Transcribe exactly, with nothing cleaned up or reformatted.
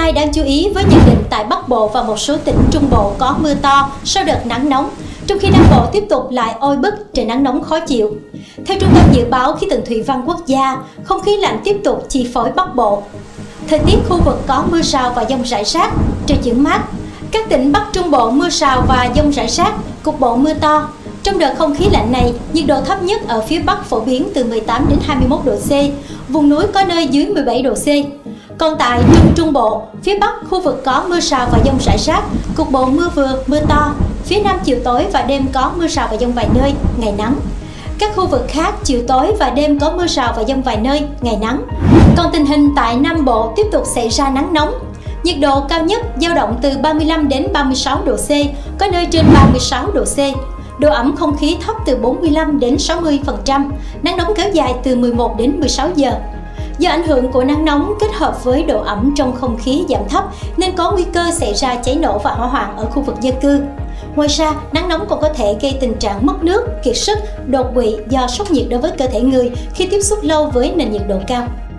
nay đáng chú ý với nhận định tại Bắc Bộ và một số tỉnh Trung Bộ có mưa to sau đợt nắng nóng, trong khi Nam Bộ tiếp tục lại oi bức trời nắng nóng khó chịu. Theo Trung tâm Dự báo Khí tượng Thủy văn Quốc gia, không khí lạnh tiếp tục chi phối Bắc Bộ. Thời tiết khu vực có mưa rào và dông rải rác, trời chuyển mát. Các tỉnh Bắc Trung Bộ mưa rào và dông rải rác, cục bộ mưa to. Trong đợt không khí lạnh này, nhiệt độ thấp nhất ở phía Bắc phổ biến từ mười tám đến hai mươi mốt độ C, vùng núi có nơi dưới mười bảy độ C. Còn tại Trung Trung Bộ, phía Bắc khu vực có mưa rào và dông rải rác, cục bộ mưa vừa, mưa to. Phía Nam chiều tối và đêm có mưa rào và dông vài nơi, ngày nắng. Các khu vực khác chiều tối và đêm có mưa rào và dông vài nơi, ngày nắng. Còn tình hình tại Nam Bộ tiếp tục xảy ra nắng nóng. Nhiệt độ cao nhất dao động từ ba mươi lăm đến ba mươi sáu độ C, có nơi trên ba mươi sáu độ C. Độ ẩm không khí thấp từ bốn mươi lăm đến sáu mươi phần trăm, nắng nóng kéo dài từ mười một đến mười sáu giờ. Do ảnh hưởng của nắng nóng kết hợp với độ ẩm trong không khí giảm thấp nên có nguy cơ xảy ra cháy nổ và hỏa hoạn ở khu vực dân cư. Ngoài ra, nắng nóng còn có thể gây tình trạng mất nước, kiệt sức, đột quỵ do sốc nhiệt đối với cơ thể người khi tiếp xúc lâu với nền nhiệt độ cao.